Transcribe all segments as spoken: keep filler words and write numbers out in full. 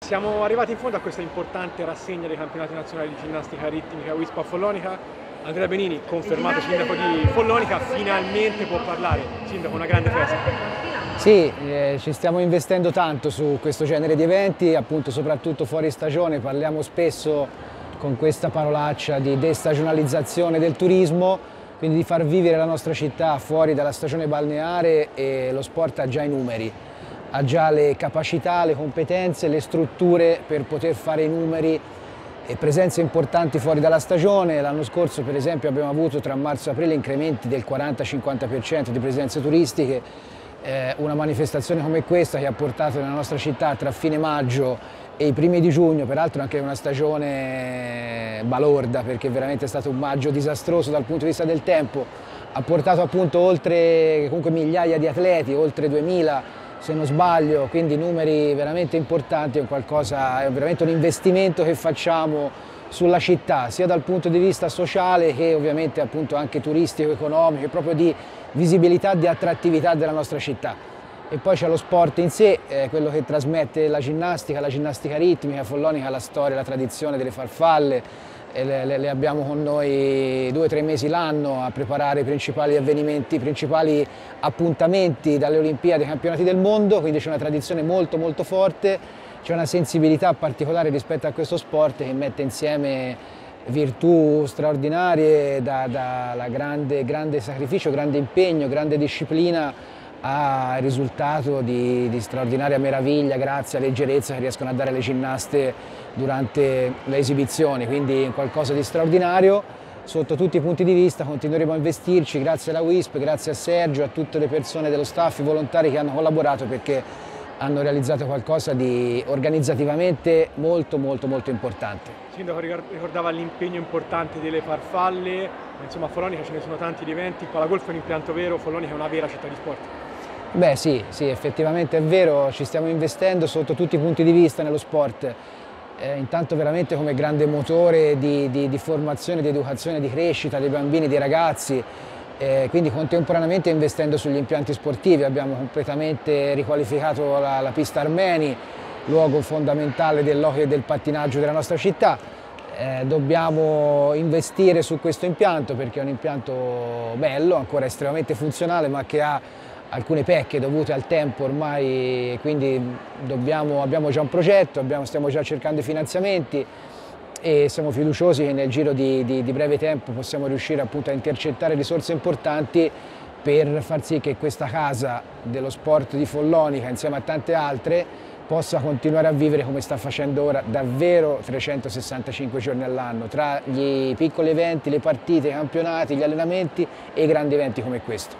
Siamo arrivati in fondo a questa importante rassegna dei campionati nazionali di ginnastica ritmica W I S P a Follonica. Andrea Benini, confermato sindaco di Follonica, finalmente può parlare. Sindaco, una grande festa. Sì, eh, ci stiamo investendo tanto su questo genere di eventi, appunto soprattutto fuori stagione. Parliamo spesso con questa parolaccia di destagionalizzazione del turismo, quindi di far vivere la nostra città fuori dalla stagione balneare, e lo sport ha già i numeri. Ha già le capacità, le competenze, le strutture per poter fare i numeri e presenze importanti fuori dalla stagione. L'anno scorso, per esempio, abbiamo avuto tra marzo e aprile incrementi del quaranta cinquanta per cento di presenze turistiche. Eh, una manifestazione come questa che ha portato nella nostra città tra fine maggio e i primi di giugno, peraltro anche una stagione balorda, perché veramente è stato un maggio disastroso dal punto di vista del tempo, ha portato appunto oltre comunque migliaia di atleti, oltre duemila se non sbaglio, quindi numeri veramente importanti. È, qualcosa, è veramente un investimento che facciamo sulla città, sia dal punto di vista sociale che ovviamente appunto anche turistico, economico, proprio di visibilità, di attrattività della nostra città. E poi c'è lo sport in sé, eh, quello che trasmette la ginnastica, la ginnastica ritmica. Follonica, la storia, la tradizione delle farfalle, e le, le, le abbiamo con noi due o tre mesi l'anno a preparare i principali avvenimenti, i principali appuntamenti dalle Olimpiadi ai campionati del mondo, quindi c'è una tradizione molto molto forte, c'è una sensibilità particolare rispetto a questo sport che mette insieme virtù straordinarie, da, da la grande, grande sacrificio, grande impegno, grande disciplina, al risultato di, di straordinaria meraviglia grazie alla leggerezza che riescono a dare le ginnaste durante le esibizioni, quindi qualcosa di straordinario sotto tutti i punti di vista. Continueremo a investirci grazie alla W I S P, grazie a Sergio, a tutte le persone dello staff, i volontari che hanno collaborato, perché hanno realizzato qualcosa di organizzativamente molto molto molto importante. Sindaco ricordava l'impegno importante delle farfalle, insomma a Follonica ce ne sono tanti di eventi, il Palagolfo è un impianto vero, Follonica è una vera città di sport. Beh sì, sì, effettivamente è vero, ci stiamo investendo sotto tutti i punti di vista nello sport, eh, intanto veramente come grande motore di, di, di formazione, di educazione, di crescita dei bambini, dei ragazzi, eh, quindi contemporaneamente investendo sugli impianti sportivi. Abbiamo completamente riqualificato la, la pista Armeni, luogo fondamentale dell'hockey e del pattinaggio della nostra città. Eh, dobbiamo investire su questo impianto perché è un impianto bello, ancora estremamente funzionale, ma che ha alcune pecche dovute al tempo ormai, quindi dobbiamo, abbiamo già un progetto, abbiamo, stiamo già cercando i finanziamenti e siamo fiduciosi che nel giro di, di, di breve tempo possiamo riuscire appunto a intercettare risorse importanti per far sì che questa casa dello sport di Follonica, insieme a tante altre, possa continuare a vivere come sta facendo ora, davvero trecentosessantacinque giorni all'anno, tra gli piccoli eventi, le partite, i campionati, gli allenamenti e i grandi eventi come questo.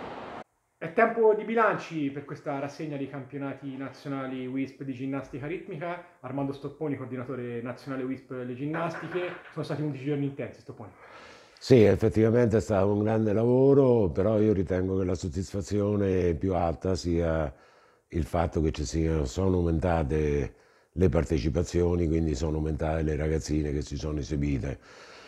È tempo di bilanci per questa rassegna dei campionati nazionali W I S P di ginnastica ritmica. Armando Stopponi, coordinatore nazionale W I S P delle ginnastiche. Sono stati undici giorni intensi, Stopponi. Sì, effettivamente è stato un grande lavoro, però io ritengo che la soddisfazione più alta sia il fatto che ci siano, sono aumentate le partecipazioni, quindi sono aumentate le ragazzine che si sono esibite.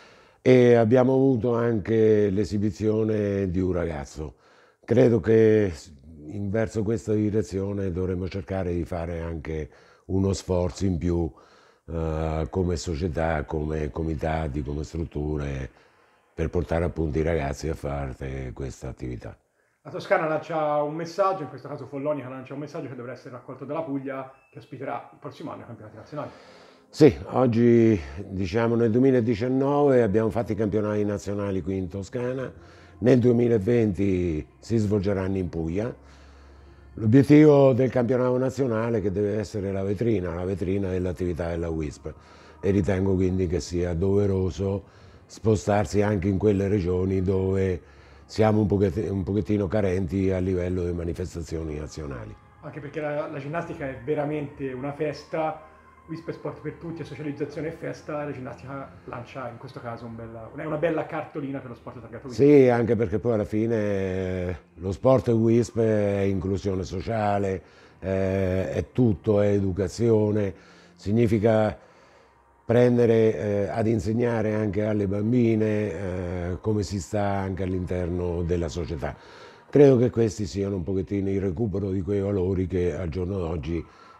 E abbiamo avuto anche l'esibizione di un ragazzo. Credo che in verso questa direzione dovremmo cercare di fare anche uno sforzo in più eh, come società, come comitati, come strutture, per portare appunto i ragazzi a fare questa attività. La Toscana lancia un messaggio, in questo caso Follonica lancia un messaggio che dovrà essere raccolto dalla Puglia, che ospiterà il prossimo anno i campionati nazionali. Sì, oggi diciamo nel duemiladiciannove abbiamo fatto i campionati nazionali qui in Toscana, nel duemilaventi si svolgeranno in Puglia. L'obiettivo del campionato nazionale è che deve essere la vetrina, la vetrina dell'attività della W I S P, e ritengo quindi che sia doveroso spostarsi anche in quelle regioni dove siamo un pochettino, un pochettino carenti a livello di manifestazioni nazionali. Anche perché la, la ginnastica è veramente una festa, W I S P è Sport per Tutti, è socializzazione e festa, la ginnastica lancia in questo caso un bella, è una bella cartolina per lo sport targato W I S P. Sì, anche perché poi alla fine lo sport W I S P è inclusione sociale, è, è tutto, è educazione, significa prendere eh, ad insegnare anche alle bambine eh, come si sta anche all'interno della società. Credo che questi siano un pochettino il recupero di quei valori che al giorno d'oggi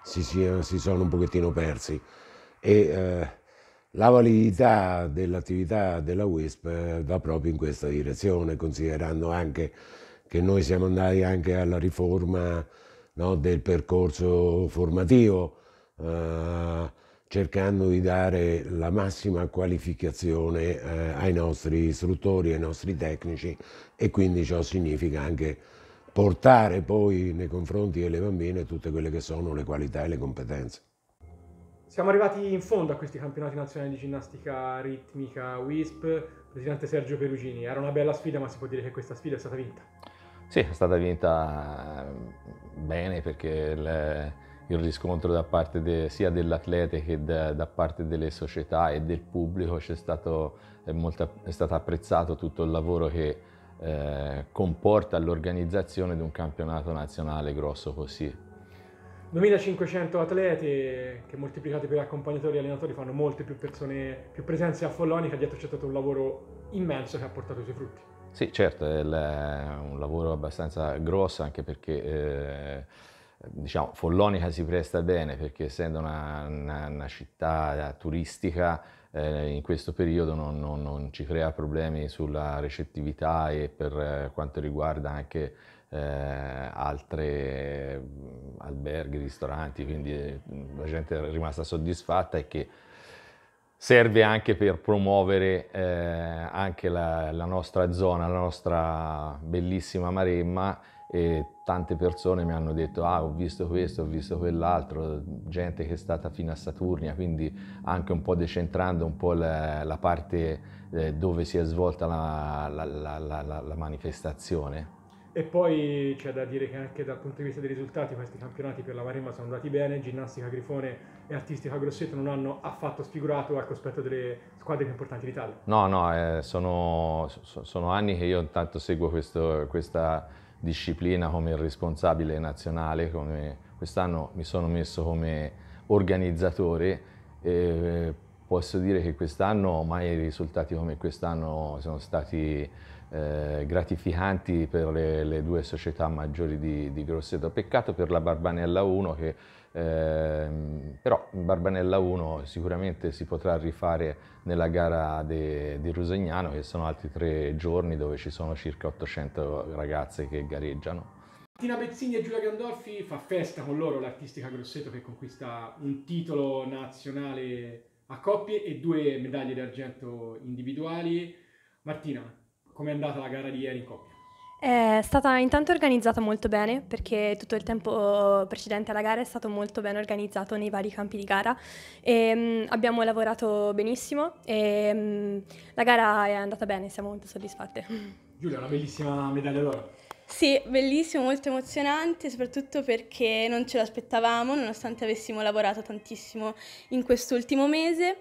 si, sia, si sono un pochettino persi. E eh, la validità dell'attività della WISP eh, va proprio in questa direzione, considerando anche che noi siamo andati anche alla riforma, no, del percorso formativo, eh, cercando di dare la massima qualificazione eh, ai nostri istruttori, ai nostri tecnici, e quindi ciò significa anche portare poi nei confronti delle bambine tutte quelle che sono le qualità e le competenze. Siamo arrivati in fondo a questi campionati nazionali di ginnastica ritmica WISP. Presidente Sergio Perugini, era una bella sfida, ma si può dire che questa sfida è stata vinta? Sì, è stata vinta bene, perché il, il riscontro da parte de, sia dell'atleta che da, da parte delle società e del pubblico c'è stato, è, molto, è stato apprezzato tutto il lavoro che eh, comporta l'organizzazione di un campionato nazionale grosso così. duemilacinquecento atleti che moltiplicati per accompagnatori e allenatori fanno molte più persone, più presenze a Follonica. Dietro c'è stato un lavoro immenso che ha portato i suoi frutti. Sì, certo, è un lavoro abbastanza grosso, anche perché eh, diciamo, Follonica si presta bene, perché essendo una, una, una città turistica eh, in questo periodo non, non, non ci crea problemi sulla recettività, e per eh, quanto riguarda anche eh, altre alberghi, ristoranti, quindi eh, la gente è rimasta soddisfatta, e che serve anche per promuovere eh, anche la, la nostra zona, la nostra bellissima Maremma, e tante persone mi hanno detto ah, ho visto questo, ho visto quell'altro, gente che è stata fino a Saturnia, quindi anche un po' decentrando un po' la, la parte eh, dove si è svolta la, la, la, la, la manifestazione. E poi c'è da dire che anche dal punto di vista dei risultati questi campionati per la Maremma sono andati bene. Ginnastica Grifone e Artistica Grosseto non hanno affatto sfigurato al cospetto delle squadre più importanti d'Italia. No, no, eh, sono, sono anni che io intanto seguo questo, questa disciplina come responsabile nazionale. Quest'anno mi sono messo come organizzatore, e posso dire che quest'anno mai risultati come quest'anno sono stati Eh, gratificanti per le, le due società maggiori di, di Grosseto. Peccato per la Barbanella uno, che eh, però Barbanella uno sicuramente si potrà rifare nella gara de, di Rusegnano, che sono altri tre giorni dove ci sono circa ottocento ragazze che gareggiano. Martina Bezzini e Giulia Gandolfi, fa festa con loro l'Artistica Grosseto, che conquista un titolo nazionale a coppie e due medaglie d'argento individuali. Martina, com'è andata la gara di ieri in coppia? È stata intanto organizzata molto bene, perché tutto il tempo precedente alla gara è stato molto ben organizzato nei vari campi di gara, e um, abbiamo lavorato benissimo, e um, la gara è andata bene, siamo molto soddisfatte. Giulia, una bellissima medaglia d'oro. Sì, bellissimo, molto emozionante, soprattutto perché non ce l'aspettavamo, nonostante avessimo lavorato tantissimo in quest'ultimo mese,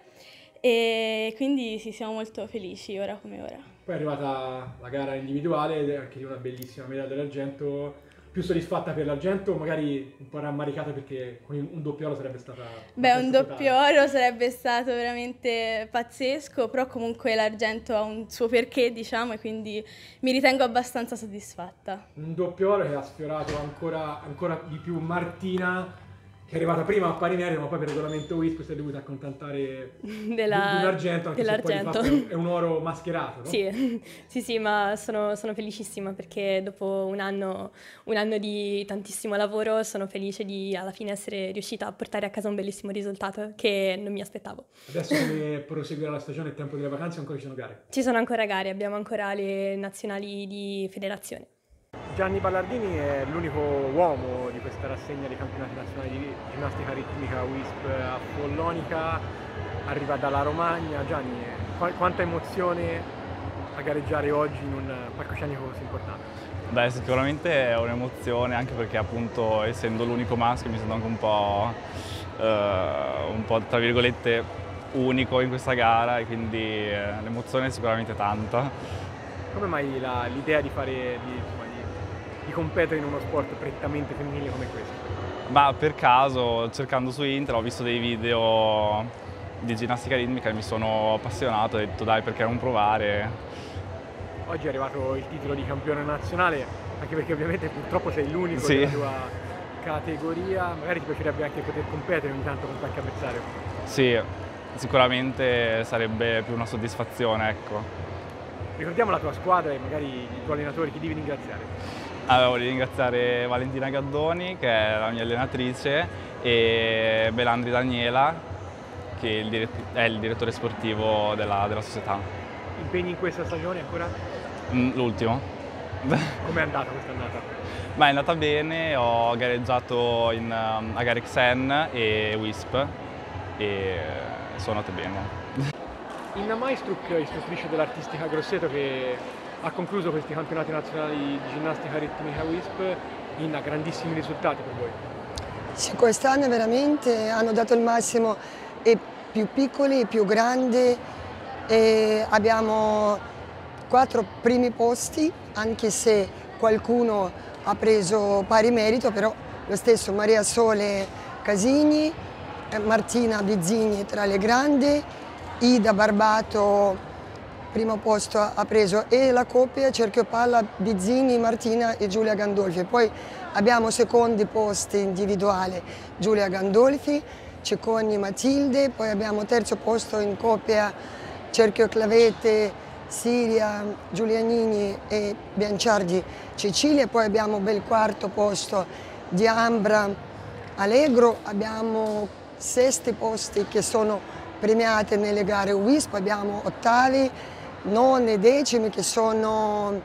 e quindi sì, siamo molto felici ora come ora. Poi è arrivata la gara individuale, anche di una bellissima medaglia d'argento. Più soddisfatta per l'argento, magari un po' rammaricata perché con un doppio oro sarebbe stata... Beh, un doppio oro sarebbe stato veramente pazzesco, però comunque l'argento ha un suo perché, diciamo, e quindi mi ritengo abbastanza soddisfatta. Un doppio oro che ha sfiorato ancora, ancora di più Martina, che è arrivata prima a pari merito, ma poi per regolamento WISP si è dovuta accontentare Della, di un argento, anche se poi di fatto è un oro mascherato, no? Sì, sì, sì, ma sono, sono felicissima, perché dopo un anno, un anno di tantissimo lavoro sono felice di alla fine essere riuscita a portare a casa un bellissimo risultato che non mi aspettavo. Adesso come proseguire la stagione, il tempo delle vacanze, ancora ci sono gare? Ci sono ancora gare, abbiamo ancora le nazionali di federazione. Gianni Ballardini è l'unico uomo di questa rassegna dei campionati nazionali di ginnastica ritmica WISP a Follonica, arriva dalla Romagna. Gianni, quanta emozione a gareggiare oggi in un palcoscenico così importante? Beh, sicuramente è un'emozione, anche perché appunto essendo l'unico maschio mi sento anche un po', eh, un po' tra virgolette unico in questa gara, e quindi eh, l'emozione è sicuramente tanta. Come mai l'idea di fare... Di, di competere in uno sport prettamente femminile come questo? Ma per caso, cercando su internet, ho visto dei video di ginnastica ritmica e mi sono appassionato, ho detto dai, perché non provare? Oggi è arrivato il titolo di campione nazionale, anche perché ovviamente purtroppo sei l'unico sì. della tua categoria, magari ti piacerebbe anche poter competere ogni tanto con qualche avversario? Sì, sicuramente sarebbe più una soddisfazione, ecco. Ricordiamo la tua squadra e magari i tuoi allenatori, chi devi ringraziare? Allora, voglio ringraziare Valentina Gaddoni, che è la mia allenatrice, e Belandri Daniela, che è il, dirett è il direttore sportivo della, della società. Impegni in questa stagione ancora? L'ultimo. Com'è andata questa annata? Ma è andata bene, ho gareggiato in, um, a Garec Sen e Wisp e sono andate bene. Inna Maistruk, istruttrice dell'Artistica Grosseto, che ha concluso questi campionati nazionali di ginnastica ritmica Wisp, Inna, grandissimi risultati per voi. Sì, quest'anno veramente hanno dato il massimo, e più piccoli, più grandi, e abbiamo quattro primi posti, anche se qualcuno ha preso pari merito, però lo stesso Maria Sole Casini, Martina Bizzini tra le grandi, Ida Barbato primo posto ha preso, e la coppia cerchio palla Bizzini, Martina e Giulia Gandolfi. Poi abbiamo secondi posti individuali Giulia Gandolfi, Cecconi Matilde, poi abbiamo terzo posto in coppia cerchio clavete Siria Giulianini e Bianciardi Cecilia, e poi abbiamo bel quarto posto di Ambra Allegro, abbiamo sesti posti che sono premiati nelle gare Wisp, abbiamo ottavi, noni e decimi che sono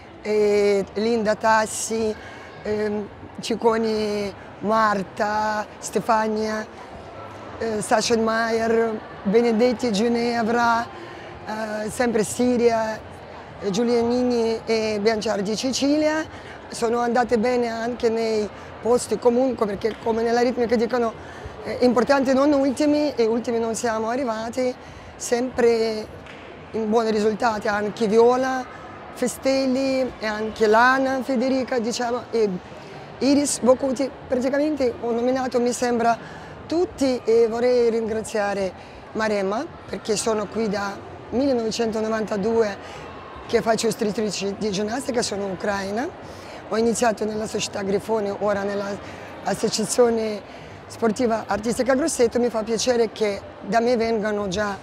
eh, Linda Tassi, eh, Cicconi Marta, Stefania eh, Sachsenmeier, Benedetti Ginevra, eh, sempre Siria, eh, Giulianini e Bianciardi Cecilia. Sono andate bene anche nei posti comunque, perché come nella ritmica dicono eh, importanti non ultimi, e ultimi non siamo arrivati, sempre in buoni risultati, anche Viola Festelli e anche Lana Federica, diciamo, e Iris Bocuti. Praticamente ho nominato, mi sembra, tutti, e vorrei ringraziare Maremma, perché sono qui da millenovecentonovantadue che faccio istruttrice di ginnastica, sono ucraina. Ho iniziato nella società Grifoni, ora nell'associazione sportiva Artistica Grosseto. Mi fa piacere che da me vengano già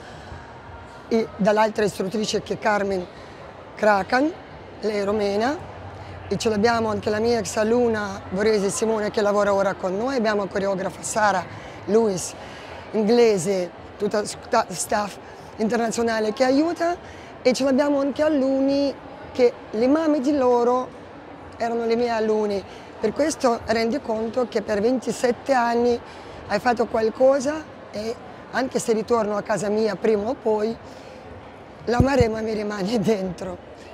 dall'altra istruttrice, che è Carmen Krakan, lei è romena, e ce l'abbiamo anche la mia ex alunna Borese Simone, che lavora ora con noi. Abbiamo la coreografa Sara Lewis, inglese, tutta staff internazionale che aiuta, e ce l'abbiamo anche alunni che le mamme di loro erano le mie alunni. Per questo rendi conto che per ventisette anni hai fatto qualcosa, e anche se ritorno a casa mia prima o poi, la Maremma mi rimane dentro.